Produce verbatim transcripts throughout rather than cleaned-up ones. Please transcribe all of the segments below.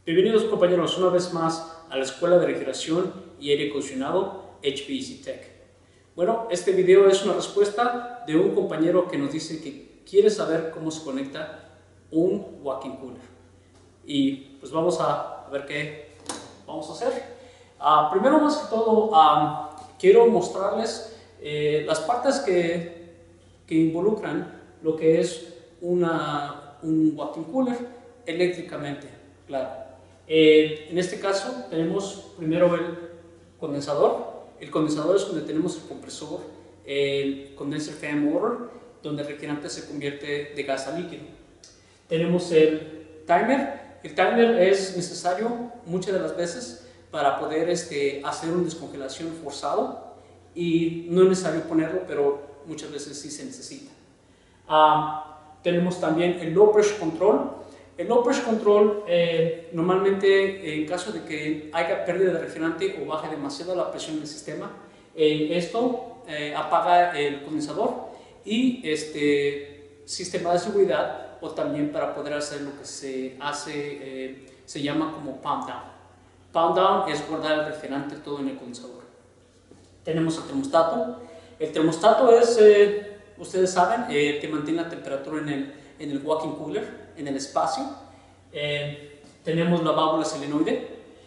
Bienvenidos compañeros una vez más a la Escuela de Refrigeración y Aire Acondicionado H V A C Tech. Bueno, este video es una respuesta de un compañero que nos dice que quiere saber cómo se conecta un walk-in cooler. Y pues vamos a ver qué vamos a hacer. Uh, primero más que todo um, quiero mostrarles eh, las partes que, que involucran lo que es una, un walk-in cooler eléctricamente, claro. Eh, en este caso tenemos primero el condensador. El condensador es donde tenemos el compresor, el condenser fan motor, donde el refrigerante se convierte de gas a líquido. Tenemos el timer. El timer es necesario muchas de las veces para poder este, hacer una descongelación forzado, y no es necesario ponerlo, pero muchas veces sí se necesita. Uh, tenemos también el low pressure control. El low pressure control eh, normalmente en caso de que haya pérdida de refrigerante o baje demasiado la presión del sistema, eh, esto eh, apaga el condensador y este sistema de seguridad, o también para poder hacer lo que se hace, eh, se llama como pump down. Pump down es guardar el refrigerante todo en el condensador. Tenemos el termostato. El termostato es, eh, ustedes saben, eh, que mantiene la temperatura en el, en el walk-in cooler, en el espacio. Eh, tenemos la válvula solenoide.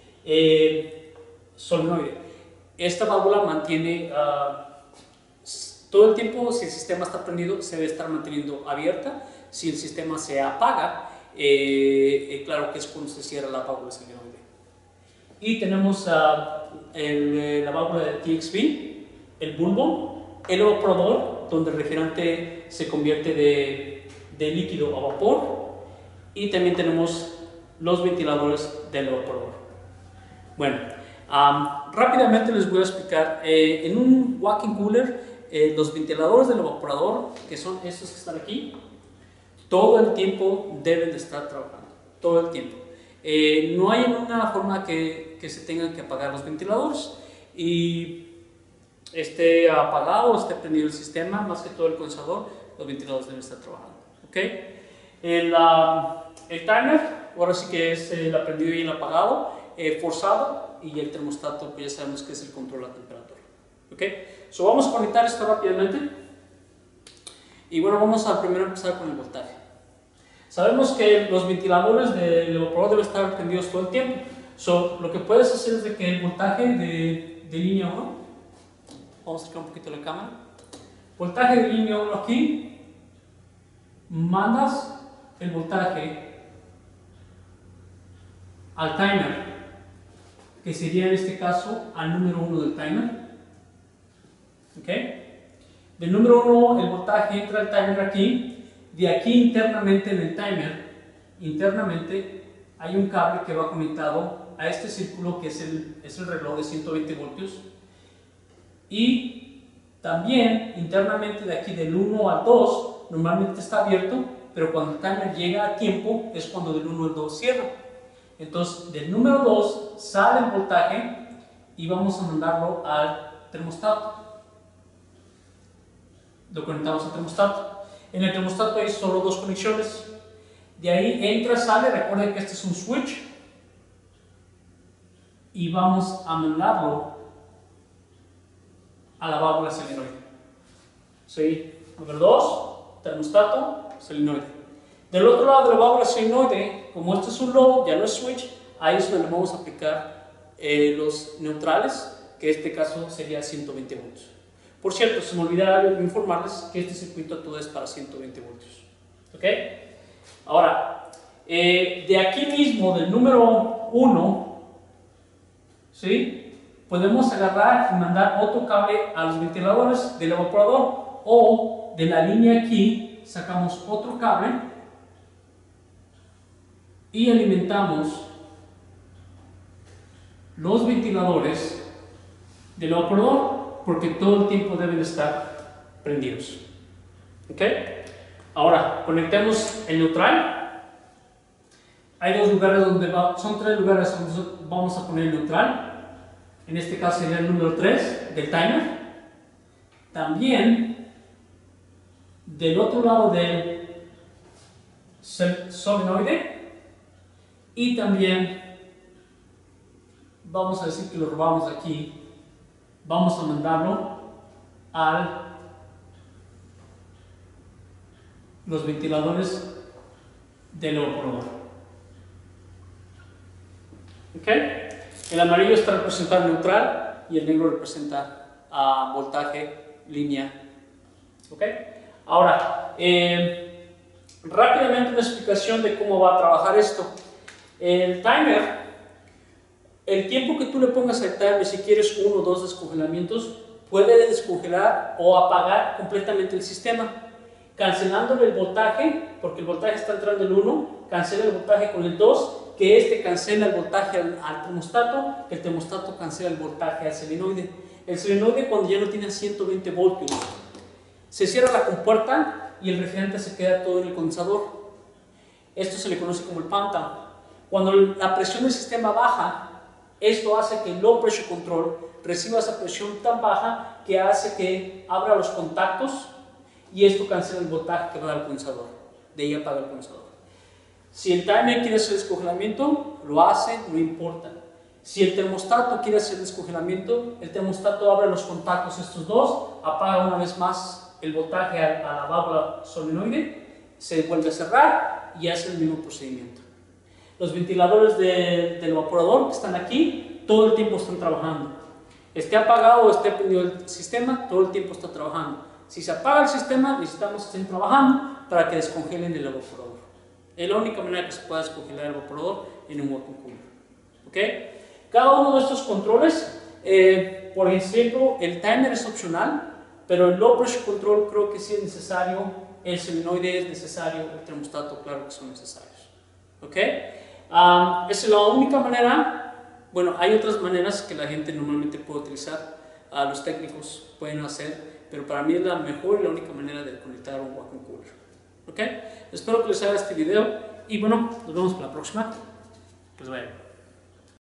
Eh, solenoide. Esta válvula mantiene uh, todo el tiempo, si el sistema está prendido, se debe estar manteniendo abierta. Si el sistema se apaga, eh, eh, claro que es cuando se cierra la válvula solenoide. Y tenemos uh, el, la válvula de T X V, el bulbo, el evaporador, donde el refrigerante se convierte de, de líquido a vapor. Y también tenemos los ventiladores del evaporador. Bueno, um, rápidamente les voy a explicar. Eh, en un walk-in cooler, eh, los ventiladores del evaporador, que son estos que están aquí, todo el tiempo deben de estar trabajando. Todo el tiempo. Eh, no hay una forma que, que se tengan que apagar los ventiladores y esté apagado o esté prendido el sistema, más que todo el condensador, los ventiladores deben estar trabajando. ¿Okay? El, uh, el timer, ahora sí que es el aprendido y el apagado, eh, forzado, y el termostato, pues ya sabemos que es el control de la temperatura. ¿Okay? So vamos a conectar esto rápidamente. Y bueno, vamos a primero empezar con el voltaje. Sabemos que los ventiladores del evaporador deben estar prendidos todo el tiempo. So, lo que puedes hacer es de que el voltaje de, de línea uno, vamos a acercar un poquito la cámara, voltaje de línea uno aquí, mandas el voltaje al timer, que sería en este caso al número uno del timer. ¿Okay? Del número uno el voltaje entra al timer aquí. De aquí internamente en el timer, internamente hay un cable que va conectado a este círculo que es el, es el reloj de ciento veinte voltios. Y también internamente de aquí del uno al dos normalmente está abierto, pero cuando el timer llega a tiempo es cuando del uno al dos cierra. Entonces del número dos sale el voltaje y vamos a mandarlo al termostato. Lo conectamos al termostato. En el termostato hay solo dos conexiones. De ahí entra, sale. Recuerden que este es un switch. Y vamos a mandarlo a la válvula solenoide. ¿Sí? Número dos, termostato, solenoide. Del otro lado de la válvula solenoide, como este es un load, ya no es switch, ahí es donde vamos a aplicar eh, los neutrales, que en este caso sería ciento veinte voltios. Por cierto, se me olvidaba informarles que este circuito todo es para ciento veinte voltios. ¿Ok? Ahora, eh, de aquí mismo, del número uno, ¿sí? Podemos agarrar y mandar otro cable a los ventiladores del evaporador, o de la línea aquí sacamos otro cable y alimentamos los ventiladores del evaporador, porque todo el tiempo deben estar prendidos. ¿Ok? Ahora, conectemos el neutral. Hay dos lugares donde va, son tres lugares donde vamos a poner el neutral. En este caso sería el número tres del timer. También del otro lado del solenoide y también vamos a decir que lo robamos de aquí, vamos a mandarlo a los ventiladores del evaporador. ¿Ok? El amarillo está representado neutral y el negro representa uh, voltaje, línea. ¿Ok? Ahora, eh, rápidamente una explicación de cómo va a trabajar esto. El timer, el tiempo que tú le pongas al timer, si quieres uno o dos descongelamientos, puede descongelar o apagar completamente el sistema, cancelándole el voltaje, porque el voltaje está entrando el uno, cancela el voltaje con el dos, que este cancela el voltaje al, al termostato, que el termostato cancela el voltaje al solenoide. El solenoide, cuando ya no tiene ciento veinte voltios, se cierra la compuerta y el refrigerante se queda todo en el condensador. Esto se le conoce como el pump down. Cuando la presión del sistema baja, esto hace que el low pressure control reciba esa presión tan baja que hace que abra los contactos y esto cancela el voltaje que va al condensador. De ahí apaga el condensador. Si el timer quiere hacer descongelamiento, lo hace, no importa. Si el termostato quiere hacer descongelamiento, el termostato abre los contactos estos dos, apaga una vez más el voltaje a, a la válvula solenoide, se vuelve a cerrar y hace el mismo procedimiento. Los ventiladores de, del evaporador que están aquí, todo el tiempo están trabajando. Esté apagado o esté prendido el sistema, todo el tiempo está trabajando. Si se apaga el sistema, necesitamos que estén trabajando para que descongelen el evaporador. Es la única manera que se pueda descongelar el evaporador en un vacuum cooler. ¿Okay? Cada uno de estos controles, eh, por ejemplo, el timer es opcional, pero el low pressure control creo que sí es necesario, el solenoide es necesario, el termostato claro que son necesarios. ¿Okay? Um, esa es la única manera. Bueno, hay otras maneras que la gente normalmente puede utilizar, uh, los técnicos pueden hacer, pero para mí es la mejor y la única manera de conectar un vacuum cooler. ¿Ok? Espero que les haga este video y bueno, nos vemos para la próxima. Que les vaya bien.